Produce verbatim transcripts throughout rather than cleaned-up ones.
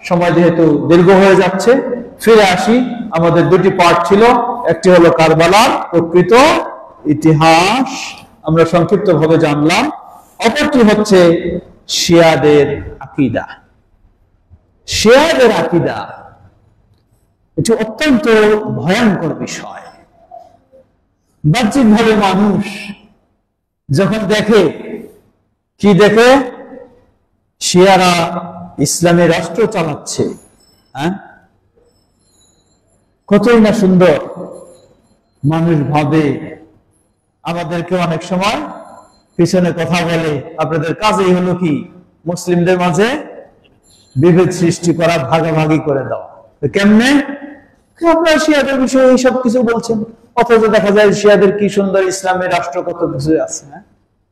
সময় যেহেতু দীর্ঘ হয়ে যাচ্ছে, ফিরে আসি। আমাদের দুটি পার্ট ছিল, একটি হলো কারবালার প্রকৃত ইতিহাস, আমরা সংক্ষিপ্ত ভাবে জানলাম। অপরটি হচ্ছে শিয়াদের আকীদা। শিয়াদের আকীদা এটি অত্যন্ত ভয়ঙ্কর বিষয়। বাহ্যিকভাবে মানুষ যখন দেখে, কি দেখে? শিয়ারা ইসলামী রাষ্ট্র চালাচ্ছে, হ্যাঁ, কতই না সুন্দর। মানুষ ভাবে, আমাদেরকে অনেক সময় পিছনে কথা বলে, আপনাদের কাজেই হলো কি মুসলিমদের মাঝে বিভেদ সৃষ্টি করা, ভাগাভাগি করে দেওয়া। কেমনে? আপনারা শিয়াদের বিষয়ে এইসব কিছু বলছেন, অথচ দেখা যায় শিয়াদের কি সুন্দর ইসলামী রাষ্ট্র, কত কিছু আছে। হ্যাঁ,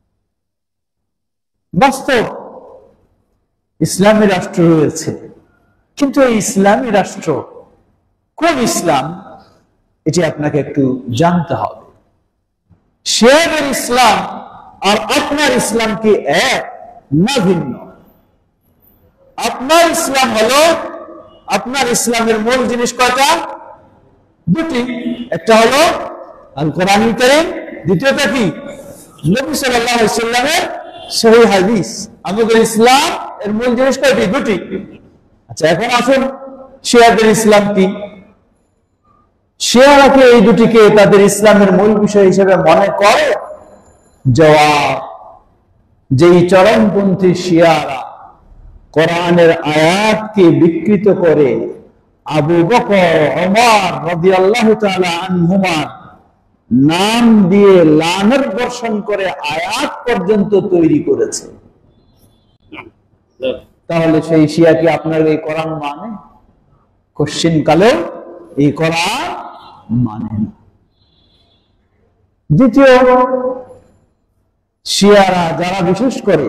বাস্তব ইসলামী রাষ্ট্র রয়েছে, কিন্তু এই ইসলামী রাষ্ট্র কোন ইসলাম, এটি আপনাকে একটু জানতে হবে। শিয়াদের ইসলাম আর আপনার ইসলাম কি এক না ভিন্ন? আপনার ইসলাম হলো, আপনার ইসলামের মূল জিনিস কয়টা? দুটি। একটা হলো আল কোরআনুল কারীম, দ্বিতীয়টা কি? নবী সাল্লাল্লাহু আলাইহি ওয়াসাল্লামের সহিহ হাদিস। আমাদের ইসলাম এর মূল জিনিস কয়টি? দুটি। আচ্ছা, এখন আসুন শিয়াদের ইসলাম কি? শিয়ারা কি এই দুটিকে তাদের ইসলামের মূল বিষয় হিসেবে মনে করে? জবাব, যেই চরমপন্থী শিয়ারা কোরআনের আয়াতকে বিকৃত করে আবু বকর, ওমর রাদিয়াল্লাহু তাআলা আনহুমার নাম দিয়ে লানত বর্ষণ করে আয়াত পর্যন্ত তৈরি করেছে, তাহলে সেই শিয়া কি আপনার এই কোরআন মানে? কোশ্চিন কালে এই কোরআন মানে না। দ্বিতীয়, শিয়ারা যারা বিশেষ করে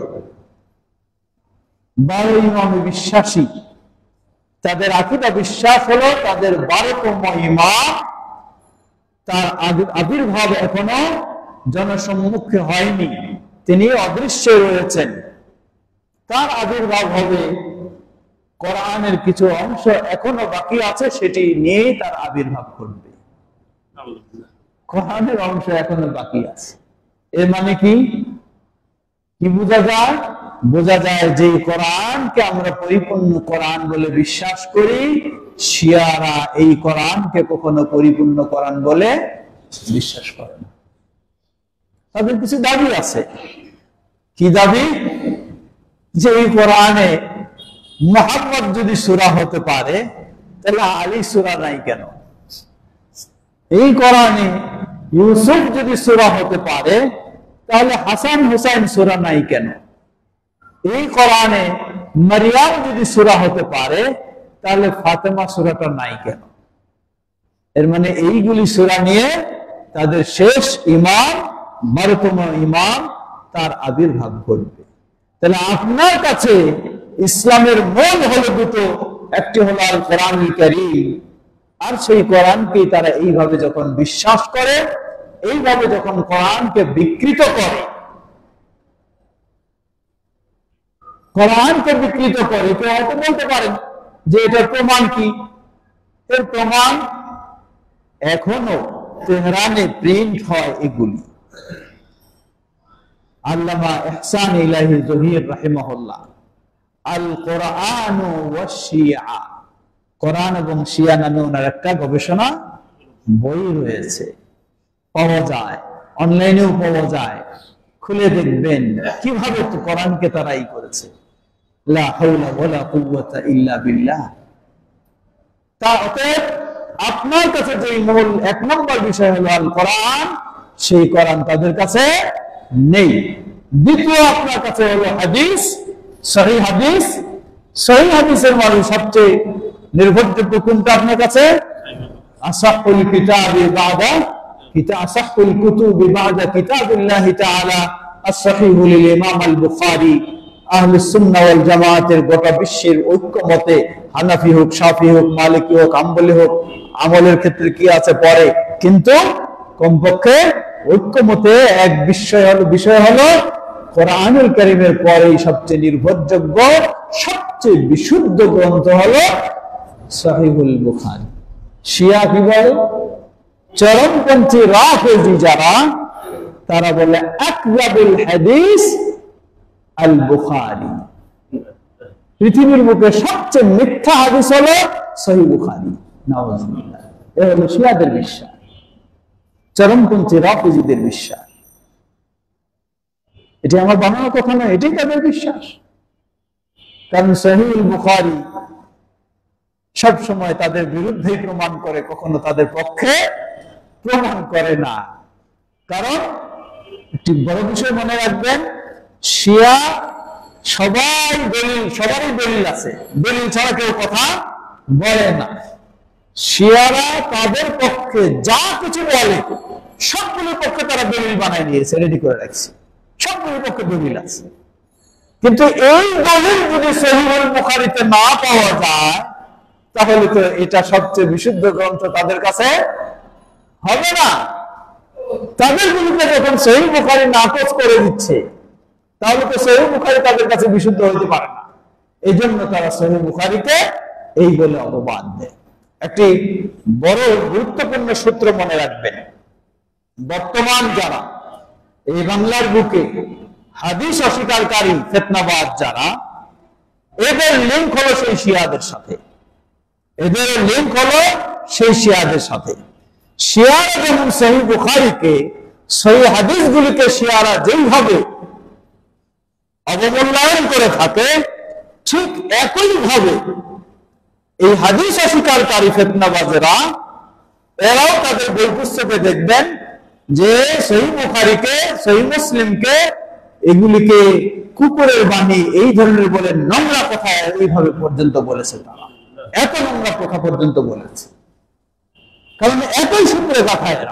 বারো ইমামে বিশ্বাসী, তাদের আকীদা বিশ্বাস হলো তাদের বারোতম ইমাম, তার আবির্ভাব এখনো জনসম্মুখে হয়নি, তিনি অদৃশ্য রয়েছেন। তার আবির্ভাব হবে, কোরআনের কিছু অংশ এখনো বাকি আছে, সেটি নিয়ে তার আবির্ভাব ঘটবে। কোরআনের অংশ এখনো বাকি আছে, এর মানে কি? কি বোঝা যায়? বোঝা যায় যে কোরআনকে আমরা পরিপূর্ণ কোরআন বলে বিশ্বাস করি, শিয়ারা এই কোরআনকে কখনো পরিপূর্ণ কোরআন বলে বিশ্বাস করে না। তাদের কিছু দাবি আছে। কি দাবি? যে এই কোরআনে মুহাম্মদ যদি সূরা হতে পারে, তাহলে আলী সূরা নাই কেন? এই কোরআনে ইউসুফ যদি সূরা হতে পারে, তাহলে হাসান হুসাইন সূরা নাই কেন? এই কোরআনে মারিয়াম যদি সূরা হতে পারে, তাহলে ফাতেমা সূরাটা নাই কেন? এর মানে এইগুলি সূরা নিয়ে তাদের শেষ ইমাম, বারোতম ইমাম, তার আবির্ভাব ঘটবে। তাহলে আপনার কাছে ইসলামের মূল হলো দুটো, একটি হলো আল কোরআনুল কারীম, আর সেই কোরআনকে তারা এইভাবে যখন বিশ্বাস করে, এইভাবে যখন কোরআনকে বিকৃত করে, কোরআনকে বিকৃত করে, কেউ হয়তো বলতে পারেন যে এটার প্রমাণ কি? এর প্রমাণ এখনো তেহরানে প্রিন্ট হয় এগুলি। আল্লামা ইহসান ইলাহি জহির রাহিমাহুল্লাহ আল কোরআন ওয়া শিয়া, কোরআন এবং শিয়া নামে ওনার একটা গবেষণা বই রয়েছে, পাওয়া যায়, অনলাইনেও পাওয়া যায়, খুলে দেখবেন কিভাবে তো কোরআনকে তারা ই করেছে। লা হাওলা ওয়ালা কুওয়াতা ইল্লা বিল্লাহ। তা অতএব আপনার কাছে যে মূল এক নম্বর বিষয় হলো আল কোরআন, সেই কোরআন তাদের কাছে নেই। দ্বিতীয় আপনার কাছে হলো হাদিস, সহিহ হাদিস। সহিহ হাদিসের মধ্যে সবচেয়ে নির্ভরযোগ্য কোনটা আপনার কাছে? আসাহুল কিতাবি বাদা কিতাব, আসাহুল কুতুবি বাদা কিতাবিল্লাহি তাআলা as-সহিহ লিল ইমাম আল বুখারী। আহলুস সুন্নাহ ওয়াল জামাতের গোটা বিশ্বের ঐক্যমতে, হানাফি হোক, শাফি হোক, মালিকি হোক, হাম্বলি হোক, আমলের ক্ষেত্রে কি আছে পরে, কিন্তু কমপক্ষে ঐক্যমতে এক বিষয় হলো বিষয় হলো কোরআনুল কারীমের পরেই সবচেয়ে নির্ভরযোগ্য সবচেয়ে বিশুদ্ধ গ্রন্থ হলো সহিহুল বুখারী। শিয়া কি বলে? চরমপন্থী রাফেজি যারা, তারা বলে আকযাবুল হাদিস আল বুখারী, পৃথিবীর বুকে সবচেয়ে মিথ্যা হাদিস হলো সহিহ বুখারী। নাউযুবিল্লাহ। এ হলো শিয়াদের বিশ্বাস, চরমপন্থী রাফেজিদের বিশ্বাস। এটি আমার বানানোর কথা নয়, এটাই তাদের বিশ্বাস। কারণ সহিহ বুখারী সব সময় তাদের বিরুদ্ধে প্রমাণ করে, কখনো তাদের পক্ষে প্রমাণ করে না। কারণ একটি বড় বিষয় মনে রাখবেন, শিয়া সবাই দলিল, সবারই দলিল আছে, দলিল ছাড়া কেউ কথা বলে না। শিয়ারা তাদের পক্ষে যা কিছু বলে সবগুলোর পক্ষে তারা দলিল বানায় নিয়েছে, রেডি করে রাখছে, সবগুলোর পক্ষে দলিল আছে। কিন্তু এই দলিল যদি সহিহুল বুখারীতে না পাওয়া যায়, তাহলে তো এটা সবচেয়ে বিশুদ্ধ গ্রন্থ তাদের কাছে হবে না। তাদের বিরুদ্ধে যখন সহিহ বুখারী নাকচ করে দিচ্ছে, তাহলে তো সহিহ বুখারী তাদের কাছে বিশুদ্ধ হতে পারে না। এই জন্য তারা সহিহ বুখারীকে এই বলে অপবাদ দেয়। একটি বড় গুরুত্বপূর্ণ সূত্র মনে রাখবেন, বর্তমান যারা এই বাংলার বুকে হাদিস অস্বীকারী ফিতনাবাজ যারা, এদের লিঙ্ক হলো সেই শিয়াদের সাথে, এদের লিঙ্ক হলো সেই শিয়াদের সাথে। শিয়ারা যেমন সহিহ বুখারীকে, সহিহ হাদিসগুলিকে শিয়ারা যেইভাবে অবমূল্যায়ন করে থাকে, ঠিক একই ভাবে এই হাদিস অস্বীকারী ফিতনাবাজেরা, এরাও তাদের বই পুস্তকে দেখবেন যে সহিহ বুখারীকে, সহিহ মুসলিমকে, এগুলিকে কুকুরের বাণী এই ধরনের বলে নোংরা কথা এইভাবে পর্যন্ত বলেছে। তারা এত নোংরা কথা পর্যন্ত বলেছে, কারণ একই সূত্রে কথা এরা।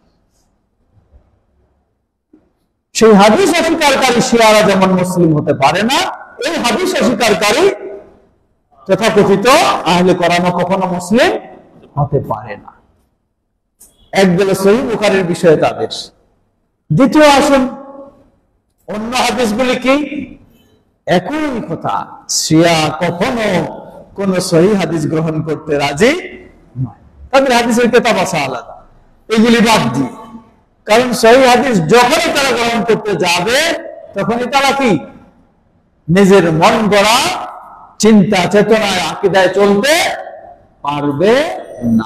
সেই হাদিস অস্বীকারী শিয়ারা যেমন মুসলিম হতে পারে না, এই হাদিস অস্বীকারী তথাকথিত আহলে কোরআন কখনো মুসলিম হতে পারে না। এক গেল সহিহ বুখারীর বিষয়ে তাদের। দ্বিতীয় আসুন, অন্য হাদিসগুলি কি? একই কথা, শিয়া কখনো কোন সহিহ হাদিস গ্রহণ করতে রাজি নয়। তাদের হাদিসের কিতাব আছে আলাদা, এগুলি বাদ দিয়ে। কারণ সহিহ হাদিস যখনই তারা গ্রহণ করতে যাবে, তখনই তারা কি নিজের মন গড়া চিন্তা চেতনায় আকীদায় চলতে পারবে না।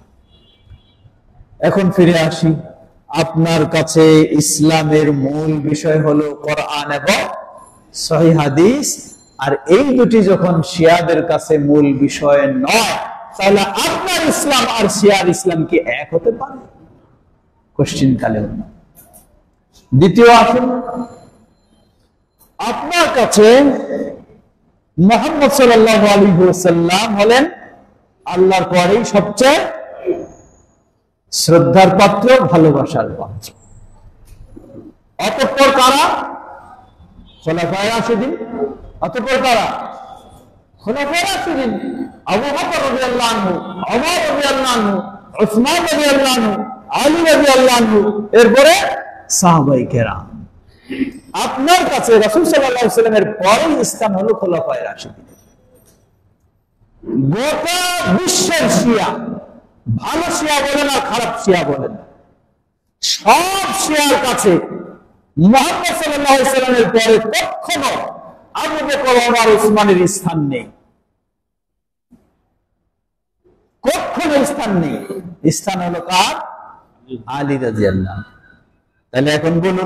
এখন ফিরে আসি, আপনার কাছে ইসলামের মূল বিষয় হলো কোরআন এবং সহিহ হাদিস, আর এই দুটি যখন শিয়াদের কাছে মূল বিষয় নয়, তাহলে আপনার ইসলাম আর শিয়ার ইসলাম কি এক হতে পারে? কোশ্চিন কালেও না। দ্বিতীয় আসুন, আপনার কাছে মুহাম্মদ সাল্লাল্লাহু আলাইহি ওয়াসাল্লাম হলেন আল্লাহর পরেই সবচেয়ে শ্রদ্ধার পাত্র, ভালোবাসার পাত্র। অতঃপর কারা? খোলাফায়ে রাশিদিন। অতঃপর কারা? খোলাফায়ে রাশিদিন। আবু বকর রাদিয়াল্লাহু আনহু, ওমর রাদিয়াল্লাহু আনহু, উসমান রাদিয়াল্লাহু আনহু, আলী রাদিয়াল্লাহু আনহু, এরপরে সাহাবায়ে কেরাম। আপনার কাছে রাসূল সাল্লাল্লাহু আলাইহি ওয়াসাল্লামের পরেই স্থান হলো খোলাফায়ে রাশিদিন। গোটা বিশ্বের শিয়া, ভালো শিয়া বলেন আর খারাপ শিয়া বলেন, সব শিয়ার কাছে মুহাম্মদ সাল্লাল্লাহু আলাইহি ওয়াসাল্লামের পরে কখনো আবু বকর, ওমর, উসমানের স্থান নেই, কখনো স্থান নেই। স্থান হলো কার? আলী রাদিয়াল্লাহু আনহু। তাহলে এখন বলুন,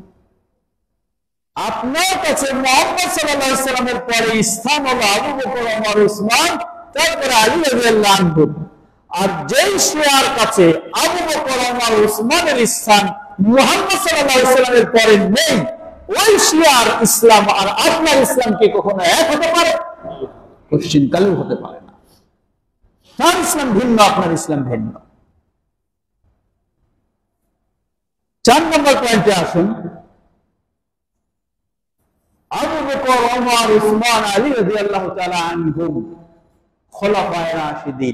আপনার কাছে মুহাম্মদ সাল্লাল্লাহু আলাইহি ওয়াসাল্লামের পরে স্থান হলো আবু বকর, ওমর, উসমান, তারপরে আলী রাদিয়াল্লাহু আনহু। আর যেই শিয়ার কাছে আবু বকর, ওমর, উসমানের স্থান মুহাম্মদ সাল্লাল্লাহু আলাইহি ওয়াসাল্লামের পরে নেই, ওই শিয়ার ইসলাম আর আপনার ইসলাম কি কখনো এক হতে পারে? কোশ্চিন কালেও হতে পারে না। তার ইসলাম ভিন্ন, আপনার ইসলাম ভিন্ন। চার নম্বর পয়েন্টে আসুন, আবু বকর, ওমর, উসমান, আলী রাদিয়াল্লাহু তাআলা আনহুম খোলাফায়ে রাশিদিন।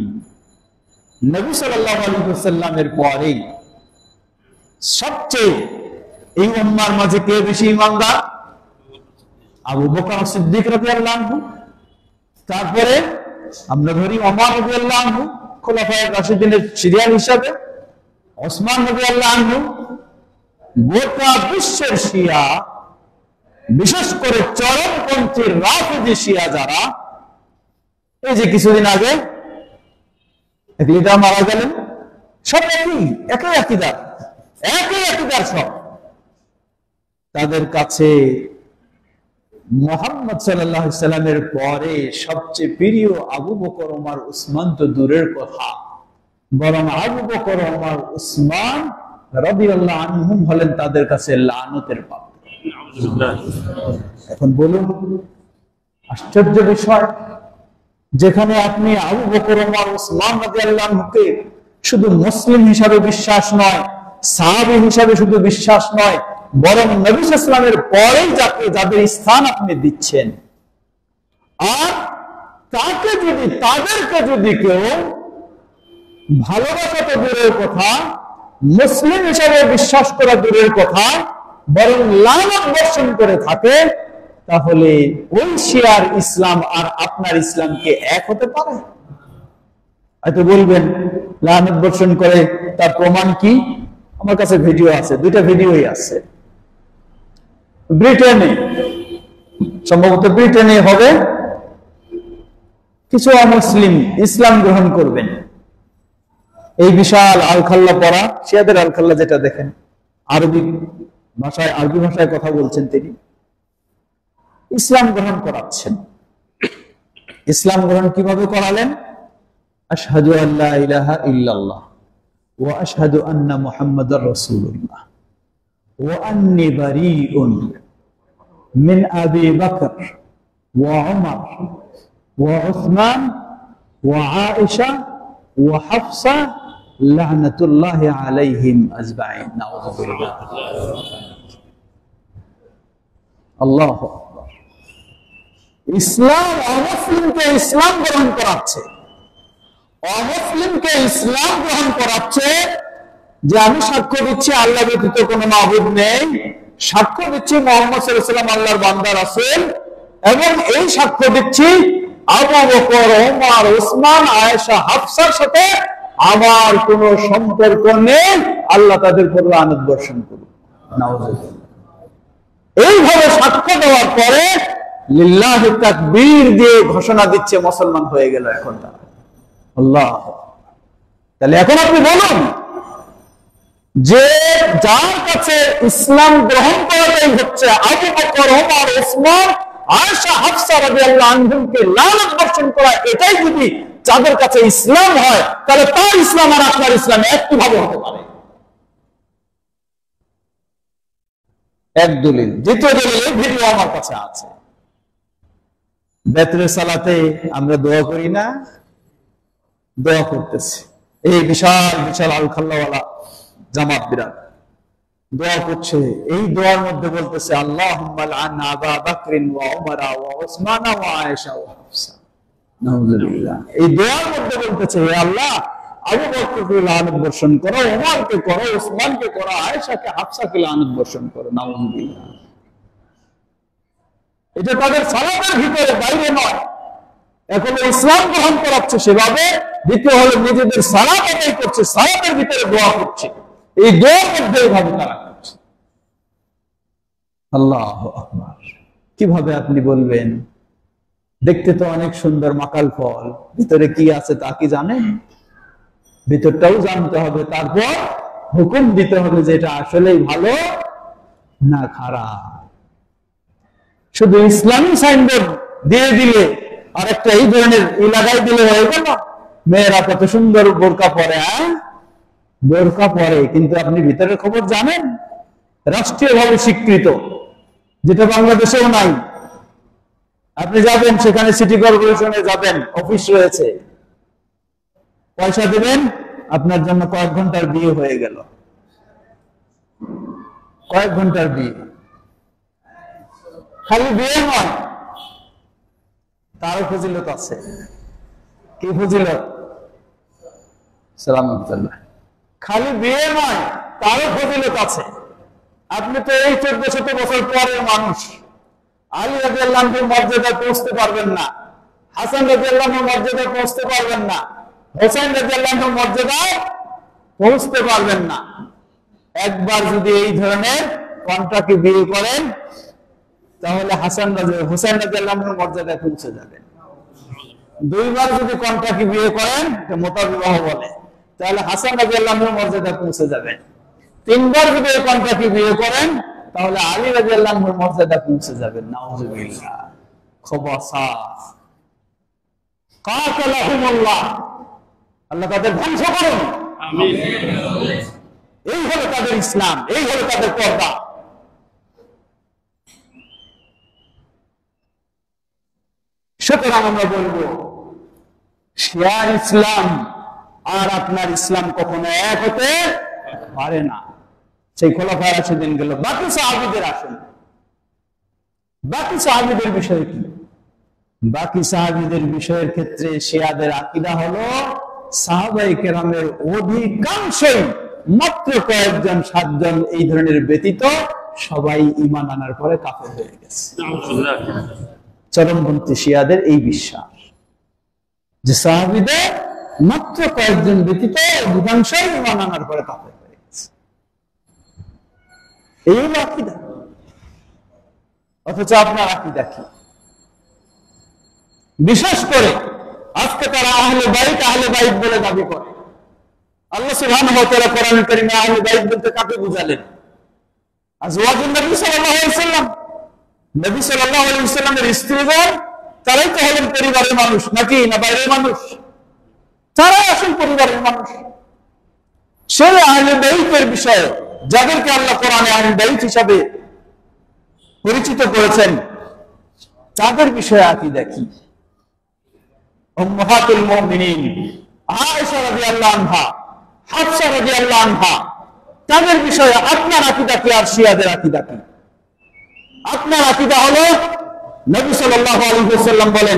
নবী সাল্লাল্লাহু আলাইহি ওয়াসাল্লামের পরে সবচেয়ে এই উম্মার মাঝে কে বেশি ইমানদার? আবু বকর সিদ্দিক রাদিয়াল্লাহু আনহু, তারপরে আমরা ধরি ওমর রাদিয়াল্লাহু আনহু খোলাফায়ে রাশিদিনের সিরিয়াল হিসাবে, ওসমান রাদিয়াল্লাহু আনহু। গোটা বিশ্বের শিয়া, বিশেষ করে চরমপন্থী রাফিজি শিয়া যারা, এই যে কিছুদিন আগে এক লিডার মারা গেলেন, সব একই একই আকীদার, একই আকীদার সব। তাদের কাছে মুহাম্মদ সাল্লাল্লাহু আলাইহি সাল্লামের পরে সবচেয়ে প্রিয় আবু বকর, ওমর, উসমান তো দূরের কথা, বরং আবু বকর, ওমর, উসমান রাদিয়াল্লাহু আনহুম হলেন তাদের কাছে লানতের পাত্র। এখন বলুন, আশ্চর্য বিষয়, যেখানে আপনি আবু বকর, ওমর, উসমান রাদিয়াল্লাহু আনহুকে শুধু মুসলিম হিসাবে বিশ্বাস নয়, সাহাবী হিসাবে শুধু বিশ্বাস নয়, বরং নবী সাল্লাল্লাহু আলাইহি ওয়াসাল্লামের পরেই যাকে যাদের স্থান আপনি দিচ্ছেন, আর তাকে যদি তাদেরকে যদি কেউ ভালোবাসা তো দূরের কথা, মুসলিম হিসাবে বিশ্বাস করা দূরের কথা, বরং লানত বর্ষণ করে থাকে, তাহলে ওই শিয়ার ইসলাম আর আপনার ইসলামকে এক হতে পারে? হয়তো বলবেন লানত বর্ষণ করে, তার প্রমাণ কি? আমার কাছে ভিডিও আছে, দুইটা ভিডিওই আছে। ব্রিটেনে, সম্ভবত ব্রিটেনে হবে, কিছু অমুসলিম ইসলাম গ্রহণ করবেন, এই বিশাল আলখাল্লা পড়া, শিয়াদের আলখাল্লা যেটা দেখেন, আরবি ভাষায় আরবি ভাষায় কথা বলছেন, তিনি ইসলাম গ্রহণ করাচ্ছেন। ইসলাম গ্রহণ কিভাবে করালেন? আশহাদু আল্লা ইলাহা ইল্লাল্লাহ ওয়া আশহাদু আন্না মুহাম্মাদার রাসূলুল্লাহ ওয়া আন্নী বারীউন মিন আবি বকর ওয়া উমর ওয়া উসমান ওয়া আয়েশা ওয়া হাফসা লা'নাতুল্লাহি আলাইহিম আজমাইন। নাউযু বিল্লাহ। আল্লাহু আকবার। ইসলাম অমুসলিমকে ইসলাম গ্রহণ করাচ্ছে, অমুসলিমকে ইসলাম গ্রহণ করাচ্ছে, যে আমি সাক্ষ্য দিচ্ছি আল্লাহ ব্যতীত কোনো মাবুদ নেই, সাক্ষ্য দিচ্ছি মুহাম্মদ সাল্লাল্লাহু আলাইহি ওয়াসাল্লাম আল্লাহর বান্দা রাসূল, এবং এই সাক্ষ্য দিচ্ছি আবু বকর, ওমর, উসমান, আয়েশা, হাফসার সাথে আমার কোনো সম্পর্ক নেই, আল্লাহ তাদের উপর লানত বর্ষণ করুন। নাউযুবিল্লাহ। এইভাবে সাক্ষ্য দেওয়ার পরে লিল্লাহি তাকবীর দিয়ে ঘোষণা দিচ্ছে মুসলমান হয়ে গেল এখন তারা। আল্লাহ। তাহলে এখন আপনি বলুন, যে যার কাছে ইসলাম গ্রহণ করাটাই হচ্ছে আবু বকর, ওমর, উসমান, আয়েশা, হাফসা রাদিয়াল্লাহু আনহুমকে লানত বর্ষণ করা, এটাই যদি যাদের কাছে ইসলাম হয়, তাহলে তার ইসলাম আর আপনার ইসলাম একই ভাবে হতে পারে। এক দলিল। দ্বিতীয় দলিল, ভিডিও আমার কাছে আছে। বেতরে সালাতে আমরা দোয়া করি না? দোয়া করতেছি, এই বিশাল বিশাল আলখাল্লাওয়ালা জামাত বিরাট দোয়া করছে, এই দোয়ার মধ্যে বলতেছে আল্লাহুম্মা লা'আন আবা বকরিন ওয়া উমর ওয়া উসমান ওয়া আয়েশা ওয়া হাফসা। নাউযুবিল্লাহ। এই দোয়ার মধ্যে বলতেছে, হে আল্লাহ, আবু বকরকে লানত বর্ষণ করো, ওমরকে করো, উসমানকে করো, আয়েশাকে, হাফসাকে লানত বর্ষণ করো। নাউযুবিল্লাহ। এটা তাদের সালাতের ভিতরে, বাইরে নয়। এখন ইসলাম গ্রহণ করাচ্ছে সেভাবে, দ্বিতীয় হলো নিজেদের সালাত আদায় করছে, সালাতের ভিতরে দোয়া করছে, এই দোয়ার মধ্যে এইভাবে তারা করছে। আল্লাহু আকবার। কিভাবে আপনি বলবেন দেখতে তো অনেক সুন্দর মাকাল ফল, ভিতরে কি আছে তা কি জানেন? ভিতরটাও জানতে হবে, তারপর হুকুম দিতে হবে যে এটা আসলেই ভালো না খারাপ। শুধু ইসলামী সাইনবোর্ড দিয়ে দিলে আর একটা এই ধরনের লাগাই দিলে হয়ে গেল, মেয়েরা কত সুন্দর বোরকা পরে, হ্যাঁ বোরকা পরে, কিন্তু আপনি ভিতরের খবর জানেন? রাষ্ট্রীয়ভাবে স্বীকৃত, যেটা বাংলাদেশেও নাই। আপনি যাবেন সেখানে, সিটি কর্পোরেশনে যাবেন, অফিস রয়েছে, পয়সা দেবেন, আপনার জন্য কয়েক ঘন্টার বিয়ে হয়ে গেল, কয়েক ঘন্টার বিয়ে। খালি বিয়ে নয়, তারও ফজিলত আছে। কি ফজিলত? সালাম। খালি বিয়ে নয়, তারও ফজিলত আছে। আপনি তো এই চোদ্দ শত বছর পরের মানুষ, আলী রাদিয়াল্লাহু আনহুর মর্যাদায় পৌঁছতে পারবেন না, হাসান রাদিয়াল্লাহু আনহুর মর্যাদায় পৌঁছতে পারবেন না, হোসেন রাদিয়াল্লাহু আনহুর মর্যাদায় পৌঁছতে পারবেন না। একবার যদি এই ধরনের কন্ট্রাক্টে বিয়ে করেন তাহলে হাসান রাজি হোসেন রাদিয়াল্লাহু আনহুর মর্যাদায় পৌঁছে যাবেন। দুইবার যদি কন্ট্রাক্টে বিয়ে করেন, এটা মোতা বিবাহ বলে, তাহলে হাসান রাদিয়াল্লাহু আনহুর মর্যাদায় পৌঁছে যাবেন। তিনবার যদি এই কন্ট্রাক্টে বিয়ে করেন তাহলে আলী রাদিয়াল্লাহু আনহুর মর্যাদা পৌঁছে যাবেন। নাউযুবিল্লাহ। খবসা কাতালাহুমুল্লাহ, আল্লাহ তাদের ধ্বংস করুন। আমিন। এই হলো তাদের ইসলাম, এই হলো তাদের পর্দা। সুতরাং আমরা বলবো শিয়ার ইসলাম আর আপনার ইসলাম কখনো এক হতে পারে না। সেই খোলাফায়ে রাশিদিন গেল, বাকি সাহাবীদের আসেন। বাকি সাহাবীদের বিষয় কি? বাকি সাহাবীদের বিষয়ের ক্ষেত্রে শিয়াদের আকীদা হলো সাহাবায়ে কেরামের অধিকাংশই, মাত্র কয়েকজন সাতজন এই ধরনের ব্যতীত সবাই ঈমান আনার পরে কাফের হয়ে গেছে। চরমপন্থী শিয়াদের এই বিশ্বাস যে সাহাবীদের মাত্র কয়েকজন ব্যতীত অধিকাংশই ঈমান আনার পরে কাফের হয়ে গেছে। এই হলো আকীদা। অথচ আপনার আকীদা কি? বিশেষ করে আজকে তারা আহলে বাইত আহলে বাইত বলে দাবি করে। আল্লাহ সুবহানাহু ওয়া তাআলা কোরআনে কারীমে আহলে বাইত বলতে কাকে বুঝালেন? আজওয়াজুন নবী সাল্লাল্লাহু আলাইহি ওয়াসাল্লাম, নবী সাল্লাল্লাহু আলাইহি ওয়াসাল্লামের স্ত্রীগণ, তারাই তো হলেন পরিবারের মানুষ, নাকি না বাইরের মানুষ? তারাই আসল পরিবারের মানুষ। সেই আহলে বাইতের বিষয়ে যাদেরকে আল্লাহ কোরআনে আহলে বাইত হিসাবে পরিচিত করেছেন, তাদের বিষয়ে আকীদা কি? উম্মাহাতুল মুমিনিন আয়েশা রাদিয়াল্লাহু আনহা, হাফসা রাদিয়াল্লাহু আনহা, তাদের বিষয়ে আপনার আকীদা কি আর শিয়াদের আকীদা কি? আপনার আকীদা হলো নবী সাল্লাল্লাহু আলাইহি ওয়াসাল্লাম বলেন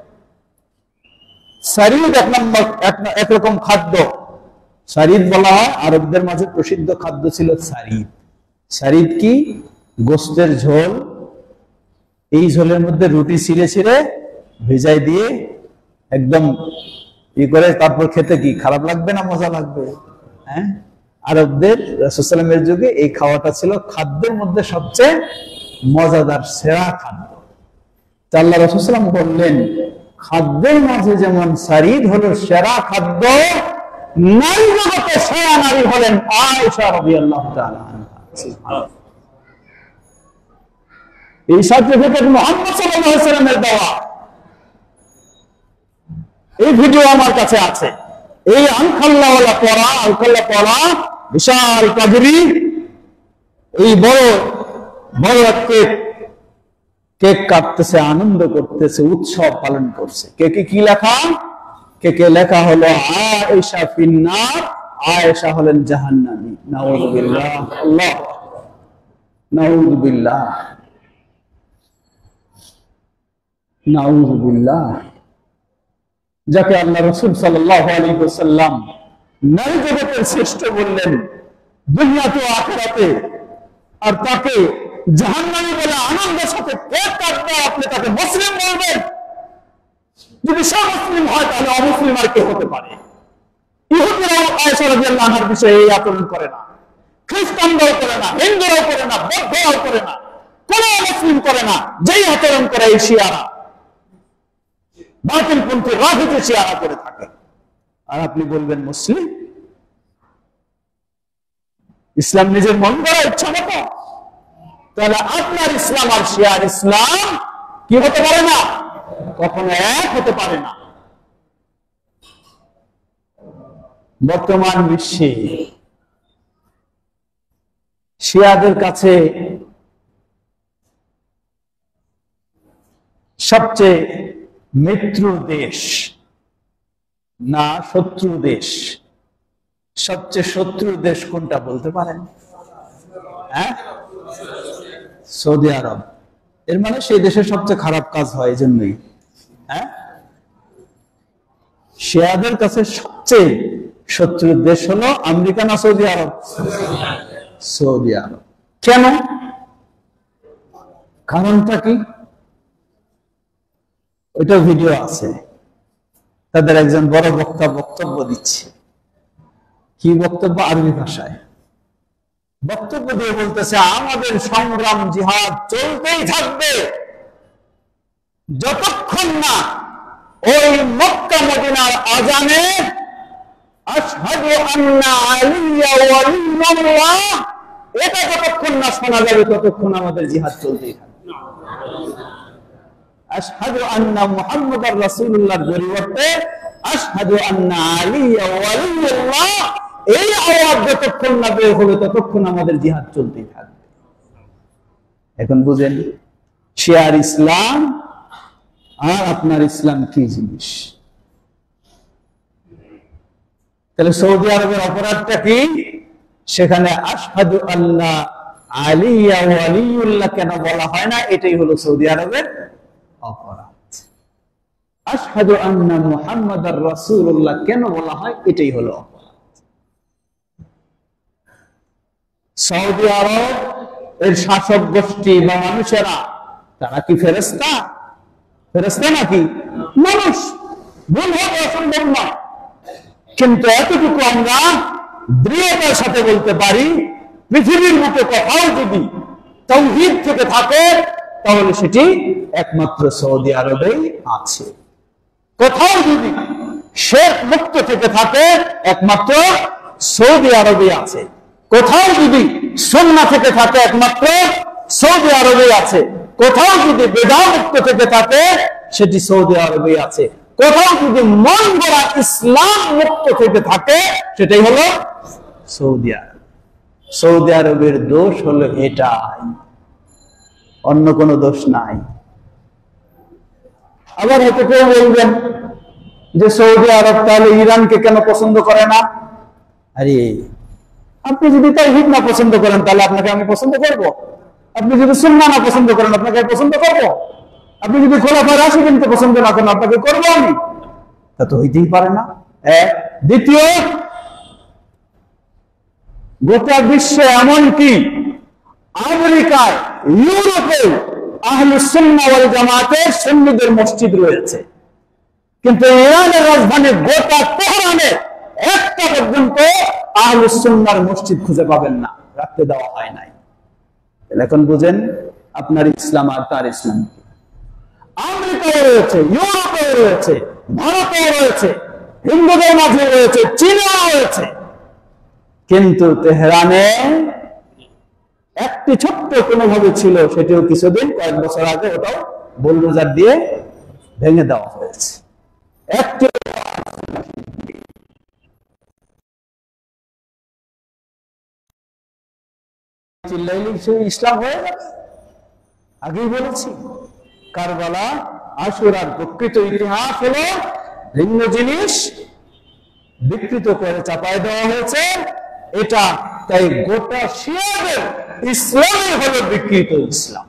সারিদ এক নম্বর একরকম খাদ্য। সারিদ বলা হয়, আরবদের মাঝে প্রসিদ্ধ খাদ্য ছিল সারিদ। সারিদ কি? গোশতের ঝোল, এই ঝোলের মধ্যে রুটি ছিঁড়ে ছিঁড়ে ভেজাই দিয়ে একদম ই করে তারপর খেতে কি খারাপ লাগবে না মজা লাগবে? হ্যাঁ, আরবদের রাসূল সাল্লাল্লাহু আলাইহি ওয়াসাল্লামের যুগে এই খাওয়াটা ছিল খাদ্যের মধ্যে সবচেয়ে মজাদার, সেরা খাদ্য। তা আল্লাহ রাসূল সাল্লাল্লাহু আলাইহি ওয়াসাল্লাম বললেন, খাদ্যের মাঝে যেমন সারিদ হলো সেরা খাদ্য, নারী জগতে সেরা নারী হলেন আয়েশা রাদিয়াল্লাহু তাআলা আনহা। সুবহানাল্লাহ। এই সার্টিফিকেট মুহাম্মদ সাল্লাল্লাহু আলাইহি ওয়াসাল্লামের দেওয়া। এই ভিডিও আমার কাছে আছে। এই আনখাল্লাওয়ালা পড়া, আলখাল্লা পড়া, বিশাল পাগড়ি, এই বড় বড় কেক কেক কাটতেছে, আনন্দ করতেছে, উৎসব পালন করছে। কেকে কি লেখা? কেকে লেখা হলো আয়েশা ফিন্নার, আয়েশা হলেন জাহান্নামী। নাউযুবিল্লাহ, আল্লাহ নাউযুবিল্লাহ, নাউযুবিল্লাহ। যাকে আল্লাহ রাসূল সাল্লাল্লাহু আলাইহি ওয়াসাল্লাম নারী জগতের শ্রেষ্ঠ বললেন দুনিয়াতে ও আখিরাতে, আর তাকে জাহান্নামী বলে আনন্দের সাথে কেক কাটবে, আপনি তাকে মুসলিম বলবেন? যদি সে মুসলিম হয় তাহলে অমুসলিম আর কে হতে পারে? ইহুদিরাও আয়েশা রাদিয়াল্লাহু আনহার বিষয়ে এই আচরণ করে না, খ্রিস্টানরাও করে না, হিন্দুরাও করে না, বৌদ্ধরাও করে না, কোন মুসলিম করে না। যেই আচরণ করে এই শিয়ারা, বাতিলপন্থী রাজনীতি শিয়ারা করে থাকে। আর আপনি বলবেন মুসলিম? ইসলাম নিজের মন করা ইচ্ছা মতো? তাহলে আপনার ইসলাম আর শিয়ার ইসলাম কি হতে পারে না, কখনো এক হতে পারে না। বর্তমান বিশ্বে শিয়াদের কাছে সবচেয়ে মিত্র দেশ না শত্রু দেশ, সবচেয়ে শত্রুর দেশ কোনটা বলতে পারেন? হ্যাঁ, সৌদি আরব। এর মানে সেই দেশের সবচেয়ে খারাপ কাজ হয়, এই জন্যই। হ্যাঁ, শিয়াদের কাছে সবচেয়ে শত্রুর দেশ হলো আমেরিকা না সৌদি আরব? সৌদি আরব। কেন? কারণটা কি? ওইটা ভিডিও আছে, তাদের একজন বড় বক্তা বক্তব্য দিচ্ছে। কি বক্তব্য? আরবি ভাষায় বক্তব্য দিয়ে বলতেছে, আমাদের সংগ্রাম জিহাদ চলতেই থাকবে যতক্ষণ না ওই মক্কা মদিনার আযানে আশহাদু আন্না আলিয়া ওয়ালিয়ুল্লাহ এটা যতক্ষণ না শোনা যাবে ততক্ষণ আমাদের জিহাদ চলতেই থাকবে। আশহাদু আন্না মুহাম্মাদার রাসূলুল্লাহর পরিবর্তে আশহাদু আন্না আলিয়া ওয়ালিয়ুল্লাহ এই আওয়াজ যতক্ষণ না বের হবে ততক্ষণ আমাদের জিহাদ চলতেই থাকবে। এখন বুঝেন শিয়ার ইসলাম আর আপনার ইসলাম কি জিনিস। তাহলে সৌদি আরবের অপরাধটা কি? সেখানে আশহাদু আল্লা আলিয়া ওয়ালিউল্লাহ কেন বলা হয় না? এটাই হলো সৌদি আরবের অপরাধ। আশহাদু আন্না মুহাম্মাদার রাসূলুল্লাহ কেন বলা হয়? এটাই হলো অপরাধ। সৌদি আরব এর শাসক গোষ্ঠী বা মানুষেরা তারা কি ফেরেশতা? ফেরেশতা নাকি? মানুষ। ভুল হবে অসম্ভব নয়, কিন্তু এতটুকু আমরা দৃঢ়তার সাথে বলতে পারি, পৃথিবীর মতো কোথাও যদি তাওহীদ থেকে থাকে তাহলে সেটি একমাত্র সৌদি আরবেই আছে। কোথাও যদি শিরক মুক্ত থেকে থাকে একমাত্র সৌদি আরবেই আছে। কোথাও যদি সুন্নাহ থেকে থাকে একমাত্র সৌদি আরবেই আছে। কোথাও যদি বিদআত মুক্ত থেকে থাকে সেটি সৌদি আরবেই আছে। কোথাও যদি মন গড়া ইসলাম মুক্ত থেকে থাকে সেটাই হলো সৌদি আরব। সৌদি আরবের দোষ হলো এটাই, অন্য কোনো দোষ নাই। আবার হয়তো কেউ বলবেন যে সৌদি আরব তাহলে ইরানকে কেন পছন্দ করে না? আরে আপনি যদি তাওহীদ না পছন্দ করেন তাহলে আপনাকে আমি পছন্দ করব? আপনি যদি সুন্নাহ না পছন্দ করেন আপনাকে আমি পছন্দ করব? আপনি যদি খোলাফায়ে রাশিদিনকে পছন্দ না করেন আপনাকে করব আমি? তা তো হইতেই পারে না। এক। দ্বিতীয়, গোটা বিশ্বে এমনকি আমেরিকায়, ইউরোপে আহলুস সুন্নাহ ওয়াল জামাতের সুন্নিদের মসজিদ রয়েছে, কিন্তু ইরানের রাজধানী গোটা তেহরানে একটা পর্যন্ত আহলুস সুন্নাহর মসজিদ খুঁজে পাবেন না, রাখতে দেওয়া হয় নাই। এখন বুঝেন আপনার ইসলাম আর তার ইসলাম কি। আমেরিকায় রয়েছে, ইউরোপে রয়েছে, ভারতে রয়েছে, হিন্দুদের মাঝে রয়েছে, চীনেও রয়েছে, কিন্তু তেহরানে একটি ছোট্ট কোনোভাবে ছিল, সেটিও কিছুদিন কয়েক বছর আগে ওটাও বুলডোজার দিয়ে ভেঙে দেওয়া হয়েছে। একটি ইসলাম হয়ে যাবে। আগেই বলেছি কারবালা আশুরার প্রকৃত ইতিহাস হলো ভিন্ন জিনিস, বিকৃত করে চাপায় দেওয়া হয়েছে এটা। তাই গোটা শিয়াদের ইসলামই হলো বিকৃত ইসলাম।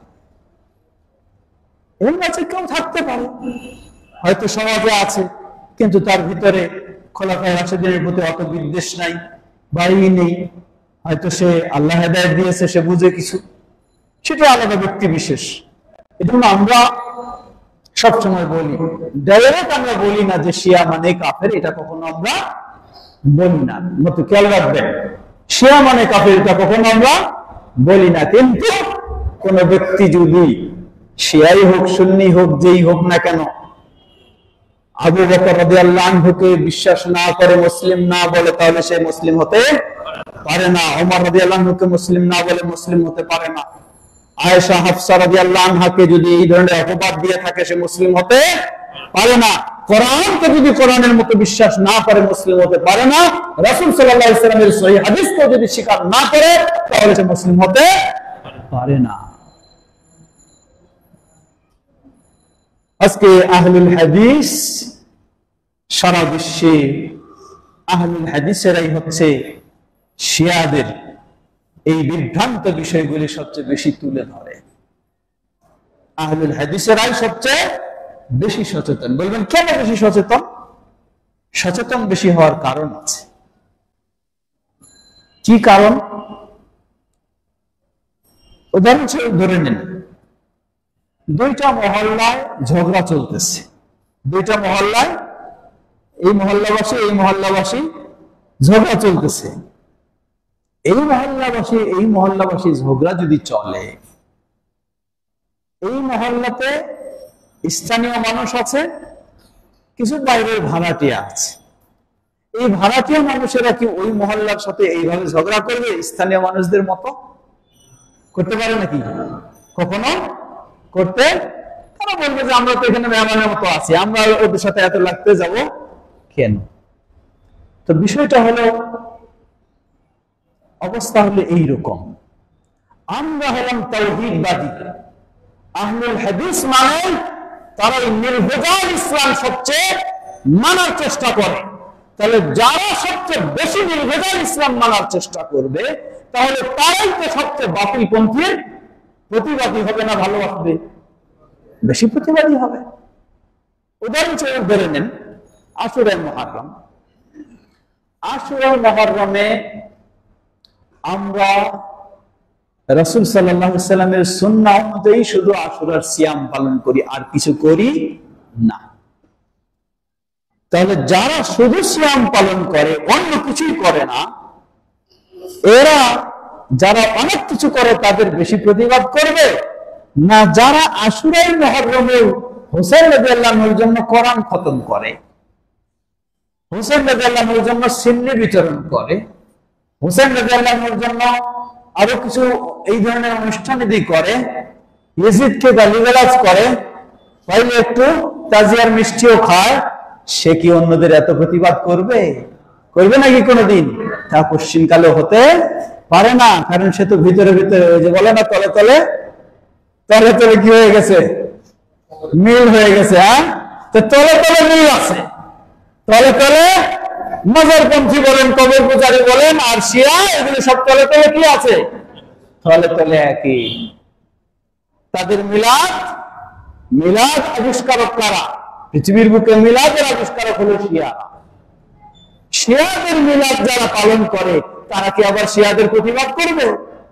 এর মাঝে কেউ থাকতে পারে, হয়তো সমাজে আছে, কিন্তু তার ভিতরে খোলাফায়ে রাশিদিনের প্রতি অত বিদ্বেষ নাই, বাড়ি নেই, হয়তো সে আল্লাহ হেদায়েত দিয়েছে, সে বুঝে কিছু, সেটা আলাদা ব্যক্তি বিশেষ। এজন্য আমরা সবসময় বলি, ডাইরেক্ট আমরা বলি না যে শিয়া মানে কাফের, এটা কখনো আমরা বলি না। মতো খেয়াল রাখবেন, শিয়া মানে কাফের এটা কখনো আমরা বলি না। কিন্তু কোন ব্যক্তি যদি শিয়াই হোক সুন্নি হোক যেই হোক না কেন, আবু বকর রাদিয়াল্লাহু আনহুকে বিশ্বাস না করে মুসলিম না বলে, তাহলে সে মুসলিম হতে পারে না। ওমর রাদিয়াল্লাহু আনহুকে মুসলিম না বলে মুসলিম হতে পারে না। আয়েশা হাফসা রাদিয়াল্লাহু আনহাকে যদি এই ধরনের অপবাদ দিয়ে থাকে সে মুসলিম হতে পারে না। কোরআনকে যদি কোরআনের মতো বিশ্বাস না করে মুসলিম হতে পারে না। রাসূল সাল্লাল্লাহু আলাইহি ওয়াসাল্লামের সহিহ হাদিসকে যদি স্বীকার না করে তাহলে সে মুসলিম হতে পারে না। আজকে আহলুল হাদিস সারা বিশ্বে আহলুল হাদিসেরাই হচ্ছে শিয়াদের এই বিভ্রান্ত বিষয়গুলি সবচেয়ে বেশি তুলে ধরে। আহলুল হাদিসেরাই সবচেয়ে বেশি সচেতন। বলবেন কেন বেশি সচেতন? সচেতন বেশি হওয়ার কারণ আছে। কি কারণ? উদাহরণস্বরূপ ধরে নিন, দুইটা মহল্লায় ঝগড়া চলতেছে, দুইটা মহল্লায় এই মহল্লাবাসী এই মহল্লাবাসী ঝগড়া চলতেছে। এই মহল্লাবাসী এই মহল্লাবাসী ঝগড়া যদি চলে, এই মহল্লাতে স্থানীয় মানুষ আছে, কিছু বাইরের ভাড়াটিয়া আছে। এই ভাড়াটিয়া মানুষেরা কি ওই মহল্লার সাথে এইভাবে ঝগড়া করবে স্থানীয় মানুষদের মতো? করতে পারে নাকি? কখনো করতে? তারা বলবে যে আমরা তো এখানে মেহমানের মতো আছি, আমরা ওদের সাথে এত লাগতে যাব কেন? তো বিষয়টা হলো, অবস্থা হলো এইরকম। আমরা হলাম তাওহীদবাদী, আহলুল হাদিস মানে তারা নির্ভেজাল ইসলাম সবচেয়ে মানার চেষ্টা করে। তাহলে যারা সবচেয়ে বেশি নির্ভেজাল ইসলাম মানার চেষ্টা করবে, তাহলে তারাই তো সবচেয়ে বাতিলপন্থীর প্রতিবাদী হবে না ভালোবাসবে? বেশি প্রতিবাদী হবে। উদাহরণস্বরূপ ধরে নেন আশুরা মুহররম। আশুরা মুহররমে আমরা রাসূল সাল্লাল্লাহু আলাইহি সাল্লামের সুন্নাহ অনুযায়ী শুধু আশুরার সিয়াম পালন করি, আর কিছু করি না। তাহলে যারা শুধু সিয়াম পালন করে, অন্য কিছুই করে না, এরা যারা অনেক কিছু করে তাদের বেশি প্রতিবাদ করবে না যারা আশুরাই মুহররমে হোসেন রাদিয়াল্লাহু আনহুর জন্য কোরআন খতম করে, হোসেন রাদিয়াল্লাহু আনহুর জন্য সিন্নি বিতরণ করে, হোসেন রাদিয়াল্লাহু আনহুর জন্য আরো কিছু এই ধরনের অনুষ্ঠান যদি করে, ইয়াজিদকে গালিগালাজ করে, তাইলে একটু তাজিয়ার মিষ্টিও খায়, সে কি অন্যদের এত প্রতিবাদ করবে? করবে নাকি কোনোদিন? তা পশ্চিমকালে হতে পারে না, কারণ সে তো ভিতরে ভিতরে ওই যে বলে না তলে তলে তলে তলে কি হয়ে গেছে? মিল হয়ে গেছে। হ্যাঁ, তো তলে তলে মিল আছে, তলে তলে মাজারপন্থী বলেন, কবর পূজারী বলেন, আর শিয়া, এগুলো সব তলে তলে কি আছে? তলে তলে একই। তাদের মিলাদ মিলাদ আবিষ্কারক কারা? পৃথিবীর বুকে মিলাদের আবিষ্কারক হলো শিয়ারা। শিয়াদের মিলাদ যারা পালন করে, তারা কি আবার শিয়াদের প্রতিবাদ করবে?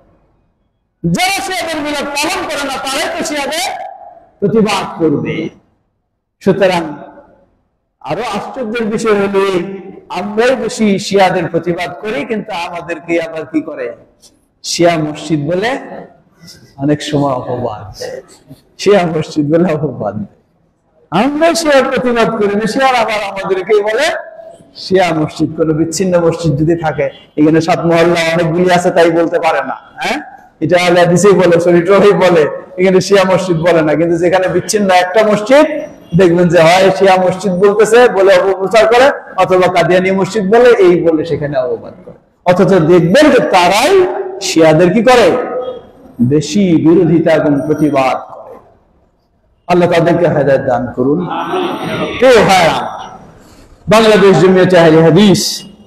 যারা শিয়াদের মিলাদ পালন করে না, তারাই তো শিয়াদের প্রতিবাদ করবে। সুতরাং আরো আশ্চর্যের বিষয় হলো, আমরাই বেশি শিয়াদের প্রতিবাদ করি, কিন্তু আমাদেরকে আবার কি করে? শিয়া মসজিদ বলে অনেক সময় অপবাদ, শিয়া মসজিদ বলে অপবাদ। আমরা শিয়ার প্রতিবাদ করি না, শিয়ার আবার আমাদেরকে বলে শিয়া মসজিদ। কোন বিচ্ছিন্ন মসজিদ যদি থাকে, এখানে সাত মহল্লা অনেকগুলি আছে তাই বলতে পারে না, হ্যাঁ, এটা আহলে হাদিসই বলে, শরীয়তই বলে, এখানে শিয়া মসজিদ বলে না। কিন্তু যেখানে বিচ্ছিন্ন একটা মসজিদ, দেখবেন যে হয় শিয়া মসজিদ বলতেছে বলে অপপ্রচার করে, অথবা কাদিয়ানী মসজিদ বলে এই বলে সেখানে অপবাদ করে। অথচ দেখবেন যে তারাই শিয়াদের কি করে? বেশি বিরোধিতা এবং প্রতিবাদ করে। আল্লাহ তাদেরকে হেদায়েত দান করুন। কেউ হয় বাংলাদেশ জমিয়তে আহলে হাদিস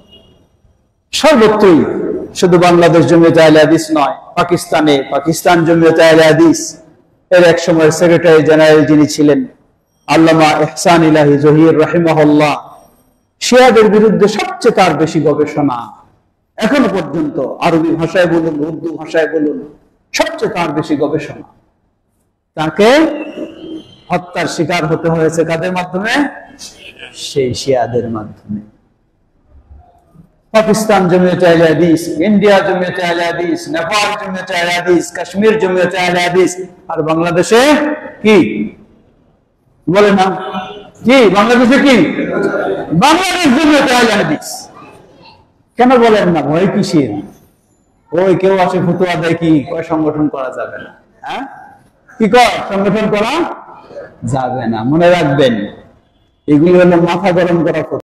সর্বত্রই, শুধু বাংলাদেশ জমিয়তে আহলে হাদিস নয়, পাকিস্তানে পাকিস্তান জমিয়তে আহলে হাদিস এর এক সময় সেক্রেটারি জেনারেল যিনি ছিলেন আল্লামা ইহসান ইলাহি জহির রাহিমাহুল্লাহ, শিয়াদের বিরুদ্ধে সবচেয়ে তার বেশি গবেষণা, এখনো পর্যন্ত আরবি ভাষায় বলুন, উর্দু ভাষায় বলুন, সবচেয়ে তার বেশি গবেষণা। তাকে হত্যার শিকার হতে হয়েছে কাদের মাধ্যমে? সেই শিয়াদের মাধ্যমে। পাকিস্তান জমিয়তে আহলে হাদিস, ইন্ডিয়া জমিয়তে আহলে হাদিস, নেপাল জমিয়তে আহলে হাদিস, কাশ্মীর জমিয়তে আহলে হাদিস, আর বাংলাদেশে কি বলে না? কি বাংলাদেশে কি? বাংলাদেশ জমিয়তে আহলে হাদিস। কেন বলেন না? ভয় কিসের? ওই কেউ আসে ফতোয়া দেয় কি কয় সংগঠন করা যাবে না, হ্যাঁ, কি কয় সংগঠন করা যাবে না। মনে রাখবেন, এগুলি হলো মাথা গরম করা।